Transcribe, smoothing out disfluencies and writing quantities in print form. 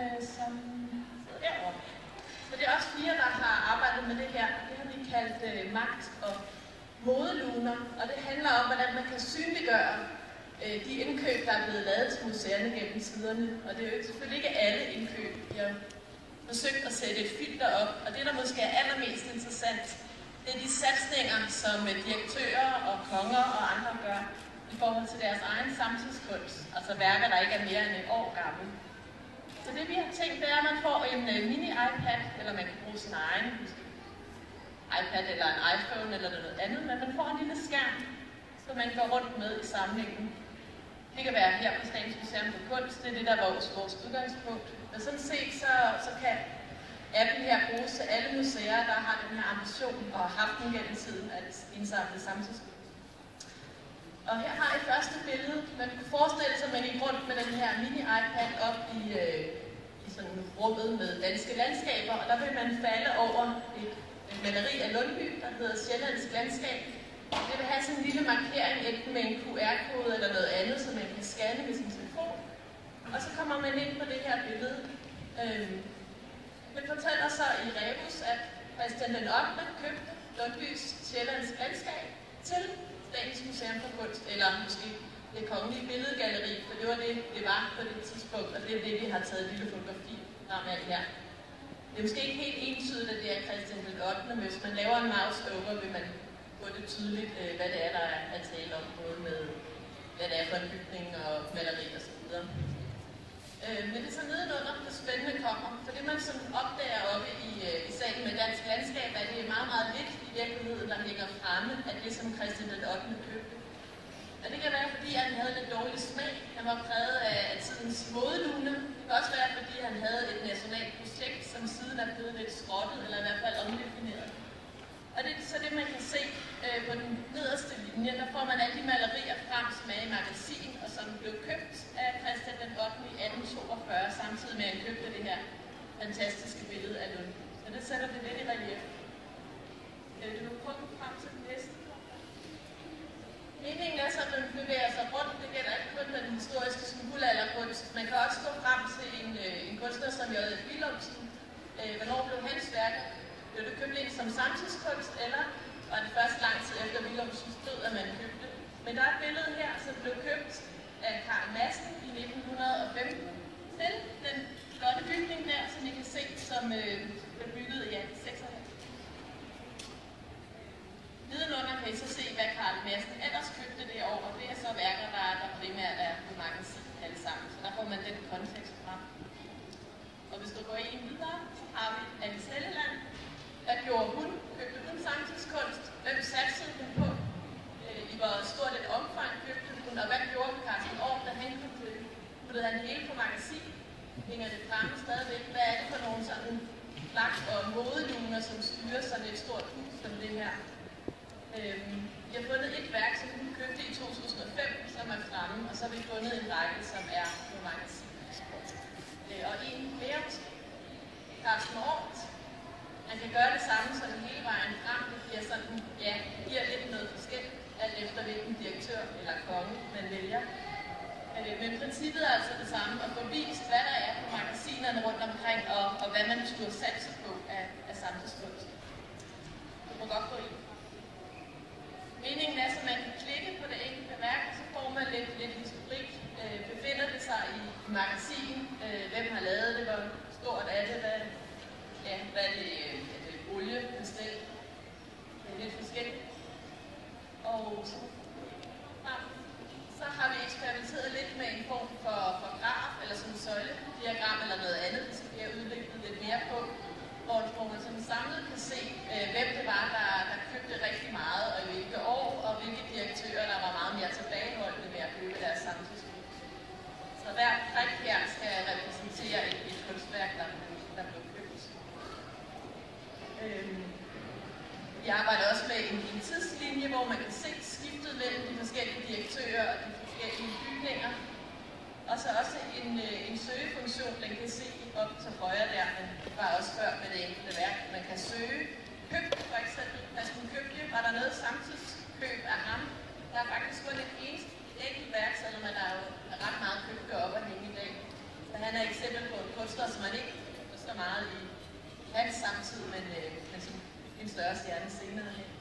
som sidder derovre. Så det er også 4, der har arbejdet med det her. Det har vi kaldt Magt Modeluner, og det handler om, hvordan man kan synliggøre de indkøb, der er blevet lavet til museerne gennem tiderne. Og det er jo selvfølgelig ikke alle indkøb. Vi har forsøgt at sætte et filter op, og det, der måske er allermest interessant, det er de satsninger, som direktører og konger og andre gør i forhold til deres egen samtidskunst, altså værker, der ikke er mere end et år gamle. Så det vi har tænkt, det er, at man får en mini-iPad, eller man kan bruge sin egen iPad eller en iPhone eller noget andet, men man får en lille skærm, som man går rundt med i samlingen. Det kan være her på Statens Museum for Kunst, det er det, der er vores udgangspunkt. Men sådan set, så kan appen her bruges til alle museer, der har den her ambition og har haft den gennem tiden at indsamle samtidskunst. Og her har I første billede. Man kunne forestille sig, at man gik rundt med den her mini-iPad op i sådan rummet med danske landskaber, og der vil man falde over et maleri af Lundby, der hedder Sjællandsk Landskab. Det vil have sådan en lille markering, enten med en QR-kode eller noget andet, som man kan scanne med sin telefon. Og så kommer man ind på det her billede. Det fortæller så i Rebus, at Christian den 8. købte Lundbys Sjællandsk Landskab til Statens Museum for Kunst, eller måske det kongelige billedgalleri, for det var det var på det tidspunkt, og det er det, vi har taget et lille fotografi frem af her. Det er måske ikke helt entydigt, at det er Christian den 8. Men hvis man laver en mouse over, vil man få det tydeligt, hvad det er, der er tale om, både med hvad det er for en bygning og maleri og så videre. Men det er så nedenunder, det spændende kommer, for det man sådan opdager oppe i salen med dansk landskab, er det meget, meget lidt i virkeligheden, der ligger fremme af det, som Christian den 8. købte. Og det kan være, fordi han havde lidt dårlig smag. Han var præget af tidens modeluner. Det kan også være, fordi han havde et nationalt projekt, som siden er blevet lidt skrottet, eller i hvert fald omdefineret. Og det er så det, man kan se på den nederste linje. Der får man alle de malerier frem, som er i magasin, og som blev købt af Christian den 8. i 1842, samtidig med at han købte det her fantastiske billede af Lund. Så det sætter det lidt i relief. Det vil prøve frem til den næste. Meningen er så, at den bevæger sig rundt. Det gælder ikke kun den historiske guldalderkunst. Man kan også gå frem til en kunstner som J.F. Willumsen. Hvornår blev hans værker? Blev det købt ind som samtidskunst, eller var det først lang tid efter Willumsens død, at man købte? Men der er et billede her, som blev købt af Carl Madsen i 1915 til den flotte bygning der, som I kan se, som blev bygget i 1896. Nedenunder kan I så se, hvad Carl Madsen ellers købte det år, og det er så værker, der primært er på magasin alle sammen. Så der får man den kontekst frem. Og hvis du går en videre, så har vi Alice Helleland. Hvad gjorde hun? Købte hun samtidskunst? Hvem satsede hun på? I hvor stort et omfang købte hun? Og hvad gjorde Carsten Orm, da han købte det? Puttede han det hele på magasin? Hænger det fremme stadigvæk? Hvad er det for nogle sådan plak og modeluner, som styrer sådan et stort hus som det her? Vi har fundet et værk, som hun købte i 2005, som er fremme, og så har vi fundet en række, som er på magasin. Og en mere, Carsten Orm. Man kan gøre det samme sådan hele vejen frem. Det giver sådan, ja, giver lidt noget forskelligt, alt efter hvilken direktør eller konge man vælger. Men princippet er altså det samme, at få vist, hvad der er på magasinerne rundt omkring, og hvad man skulle satse på af samtidskunst. Du må godt gå ind. Meningen er, at man kan klikke på det enkelte værk, og så får man lidt historik. Befinder det sig i magasin? Hvem har lavet det? Hvor stort er det? Hvad er det? Er det olie, bestil? Det er lidt forskelligt. Og så har vi eksperimenteret lidt med en form for graf, eller sådan en søjlediagram, eller noget andet, det skal vi udvikle lidt mere på, hvor man sådan samlet kan se, hvem det var, der købte rigtig meget, og i hvilke år, og hvilke direktører, der var meget mere tilbageholdende med at købe deres samtidskunst. Så hver prik her skal repræsentere et kunstværk, der blev købt. Vi arbejder også med en tidslinje, hvor man kan se skiftet mellem de forskellige direktører og de forskellige bygninger. Og så også en søgefunktion, den kan se op til højre der, men det var også før med det enkelte værk. Man kan søge købt, for eksempel. Altså hun købte, var der noget samtidskøb af ham? Der er faktisk kun et enkelt værk, selvom der er jo ret meget købt op og hænge i dag. Så han er et eksempel på en kunstnere, som man ikke så meget i hans samtid, men som en større stjerne senere hen.